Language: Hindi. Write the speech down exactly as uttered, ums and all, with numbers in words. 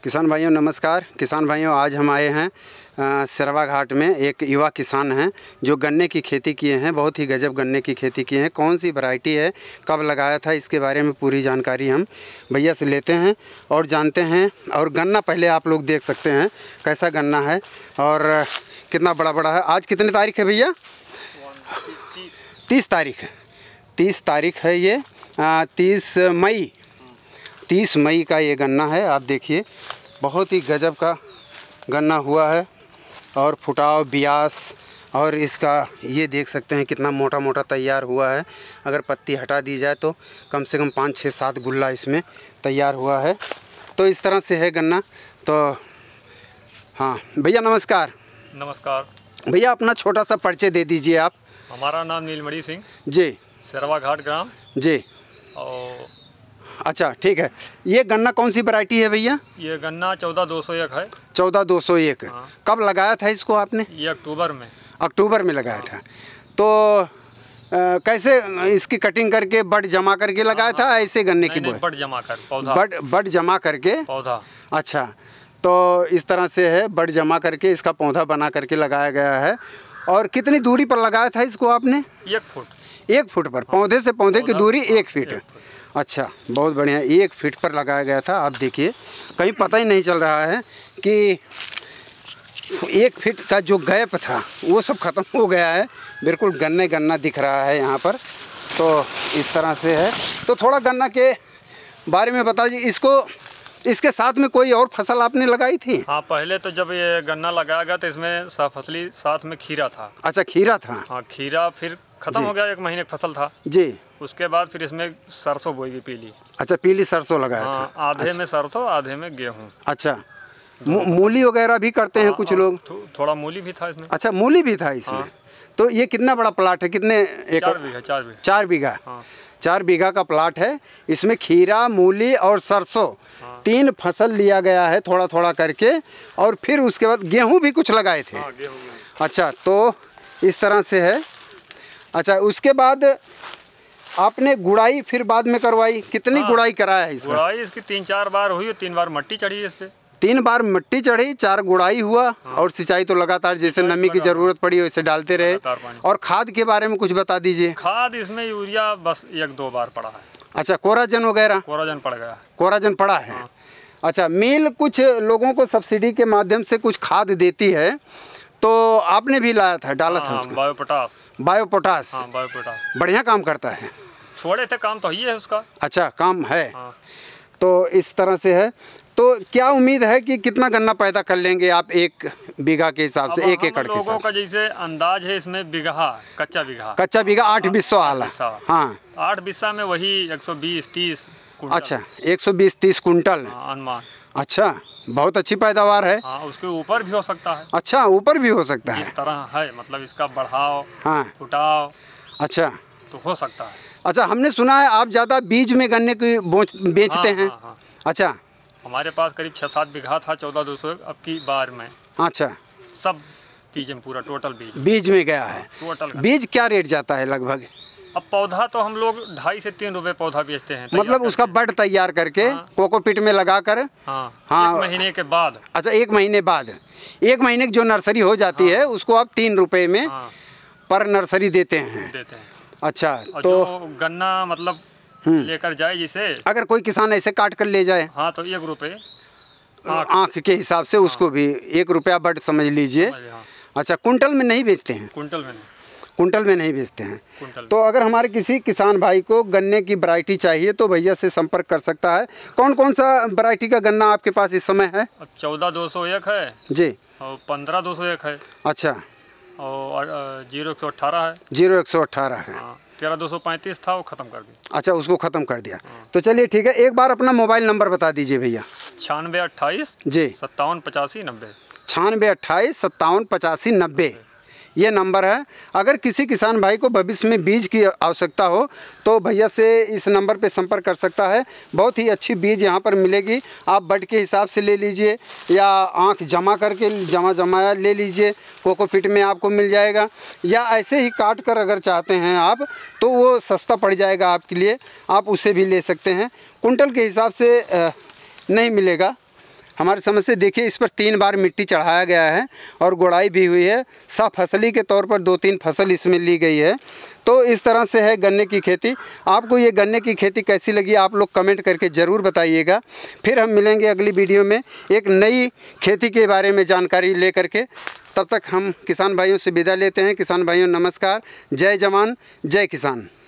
किसान भाइयों नमस्कार। किसान भाइयों आज हम आए हैं सिरवा घाट में। एक युवा किसान हैं जो गन्ने की खेती किए हैं, बहुत ही गजब गन्ने की खेती किए हैं। कौन सी वैरायटी है, कब लगाया था, इसके बारे में पूरी जानकारी हम भैया से लेते हैं और जानते हैं। और गन्ना पहले आप लोग देख सकते हैं कैसा गन्ना है और कितना बड़ा बड़ा है। आज कितनी तारीख है भैया? तीस तारीख है। तीस तारीख है ये, तीस मई तीस मई का ये गन्ना है। आप देखिए बहुत ही गजब का गन्ना हुआ है और फुटाव बियास और इसका ये देख सकते हैं कितना मोटा मोटा तैयार हुआ है। अगर पत्ती हटा दी जाए तो कम से कम पाँच छः सात गुल्ला इसमें तैयार हुआ है। तो इस तरह से है गन्ना। तो हाँ भैया नमस्कार। नमस्कार भैया, अपना छोटा सा परिचय दे दीजिए आप। हमारा नाम नीलमणि सिंह जी, सिरवा घाट ग्राम जी। और अच्छा ठीक है। ये गन्ना कौन सी वैरायटी है भैया? ये गन्ना चौदह दो सौ एक है। चौदह दो सौ एक। हाँ। कब लगाया था इसको आपने? ये अक्टूबर में। अक्टूबर में लगाया था। तो आ, कैसे इसकी कटिंग करके बड जमा करके लगाया था, ऐसे गन्ने की बोई? बड जमा कर पौधा। बड बड जमा करके पौधा। अच्छा, तो इस तरह से है, बड जमा करके इसका पौधा बना करके लगाया गया है। और कितनी दूरी पर लगाया था इसको आपने? एक फुट। एक फुट पर? पौधे से पौधे की दूरी एक फीट। अच्छा, बहुत बढ़िया। एक फीट पर लगाया गया था। आप देखिए कहीं पता ही नहीं चल रहा है कि एक फीट का जो गैप था वो सब ख़त्म हो गया है। बिल्कुल गन्ने गन्ना दिख रहा है यहाँ पर। तो इस तरह से है। तो थोड़ा गन्ना के बारे में बता दीजिए। इसको इसके साथ में कोई और फसल आपने लगाई थी? हाँ, पहले तो जब ये गन्ना लगाया गया तो इसमें फसली साथ में खीरा था। अच्छा, खीरा था। हाँ, खीरा फिर खत्म हो गया, एक महीने की फसल था जी। उसके बाद फिर इसमें सरसों बोई गई पीली। अच्छा, पीली सरसों लगाया हाँ, था। आधे अच्छा। में सरसों आधे में गेहूँ। अच्छा, मूली वगैरह भी करते हैं कुछ लोग? थो, थोड़ा मूली भी था इसमें। अच्छा, मूली भी था इसमें। हाँ। तो ये कितना बड़ा प्लाट है? कितने एकड़? चार बीघा। चार बीघा चार बीघा हाँ। चार बीघा का प्लाट है। इसमें खीरा, मूली और सरसों हाँ। तीन फसल लिया गया है थोड़ा थोड़ा करके। और फिर उसके बाद गेहूं भी कुछ लगाए थे। हाँ, गेहूं। अच्छा, तो इस तरह से है। अच्छा, उसके बाद आपने गुड़ाई फिर बाद में करवाई? कितनी हाँ, गुड़ाई कराया है इसका? गुड़ाई इसकी तीन चार बार हुई, तीन बार मिट्टी चढ़ी है इस पे। तीन बार मिट्टी चढ़ी, चार गुड़ाई हुआ। हाँ। और सिंचाई तो लगातार जैसे नमी की ज़रूरत पड़ी वैसे डालते रहे। और खाद के बारे में कुछ बता दीजिए। खाद इसमें यूरिया बस एक दो बार पड़ा है। अच्छा, कोराजन वगैरह? कोराजन पड़ गया। कोराजन पड़ा है। हाँ। अच्छा, मिल कुछ लोगों को सब्सिडी के माध्यम से कुछ खाद देती है, तो आपने भी लाया था, डाला हाँ, था उसका? Bio potash. Bio potash. हाँ, बायो पोटास बढ़िया काम करता है। छोड़े थे, काम तो ही है उसका। अच्छा, काम है। हाँ। तो इस तरह से है। तो क्या उम्मीद है कि कितना गन्ना पैदा कर लेंगे आप एक बीघा के हिसाब से, एक एकड़ के हिसाब से? लोगों का जैसे अंदाज है इसमें बीघा, कच्चा बीघा। कच्चा बीघा आठ बिस्सो आला। हाँ, आठ बिस्सा में वही एक सौ बीस तीस। अच्छा, एक सौ बीस तीस कुंटल अनुमान। अच्छा, बहुत अच्छी पैदावार है। हाँ, उसके ऊपर भी हो सकता है। अच्छा, ऊपर भी हो सकता है। इस तरह है, मतलब इसका बढ़ाव, हाँ, फुटाव। अच्छा, तो हो सकता है। अच्छा, हमने सुना है आप ज़्यादा बीज में गन्ने की बेचते हाँ, हैं। हाँ, हाँ। अच्छा, हमारे पास करीब छः सात बीघा था चौदह दो सौ अब की बार में। अच्छा, सब बीज में पूरा टोटल बीज बीज में गया है। टोटल बीज क्या रेट जाता है लगभग? अब पौधा तो हम लोग ढाई से तीन रुपए पौधा बेचते हैं। मतलब उसका बड तैयार करके हाँ। कोकोपीट में लगा कर? हाँ, हाँ, एक महीने के बाद। अच्छा, एक महीने बाद, एक महीने की जो नर्सरी हो जाती हाँ। है उसको आप तीन रुपए में हाँ। पर नर्सरी देते हैं? देते हैं। अच्छा, और तो जो गन्ना मतलब लेकर जाए जिसे, अगर कोई किसान ऐसे काट कर ले जाए? हाँ, तो एक रुपये आँख के हिसाब से उसको भी एक रुपया बड समझ लीजिए। हाँ। अच्छा, कुंटल में नहीं बेचते हैं? कुंटल में नहीं। कुंटल में नहीं बेचते हैं। कुंटल। तो अगर हमारे किसी किसान भाई को गन्ने की वैरायटी चाहिए तो भैया से संपर्क कर सकता है। कौन कौन सा वैरायटी का गन्ना आपके पास इस समय है? अब चौदह दो सौ एक है जी, और पंद्रह दो सौ एक है। अच्छा, और जीरो एक सौ अट्ठारह है। जीरो एक सौ अट्ठारह है। हाँ, तेरह दो सौ पैंतीस था, वो ख़त्म कर दिया। अच्छा, उसको ख़त्म कर दिया। तो चलिए ठीक है, एक बार अपना मोबाइल नंबर बता दीजिए भैया। छियानवे अट्ठाईस जी, सत्तावन पचासी नब्बे। छियानवे अट्ठाईस सत्तावन पचासी नब्बे ये नंबर है। अगर किसी किसान भाई को भविष्य में बीज की आवश्यकता हो तो भैया से इस नंबर पे संपर्क कर सकता है। बहुत ही अच्छी बीज यहाँ पर मिलेगी। आप बड के हिसाब से ले लीजिए या आँख जमा करके जमा जमाया ले लीजिए, कोकोपीट में आपको मिल जाएगा। या ऐसे ही काट कर अगर चाहते हैं आप तो वो सस्ता पड़ जाएगा आपके लिए, आप उसे भी ले सकते हैं। कुंटल के हिसाब से नहीं मिलेगा, हमारे समझ से देखिए इस पर तीन बार मिट्टी चढ़ाया गया है और गुड़ाई भी हुई है। सफसली के तौर पर दो तीन फसल इसमें ली गई है। तो इस तरह से है गन्ने की खेती। आपको ये गन्ने की खेती कैसी लगी आप लोग कमेंट करके ज़रूर बताइएगा। फिर हम मिलेंगे अगली वीडियो में एक नई खेती के बारे में जानकारी ले करके। तब तक हम किसान भाइयों से विदा लेते हैं। किसान भाइयों नमस्कार, जय जवान जय किसान।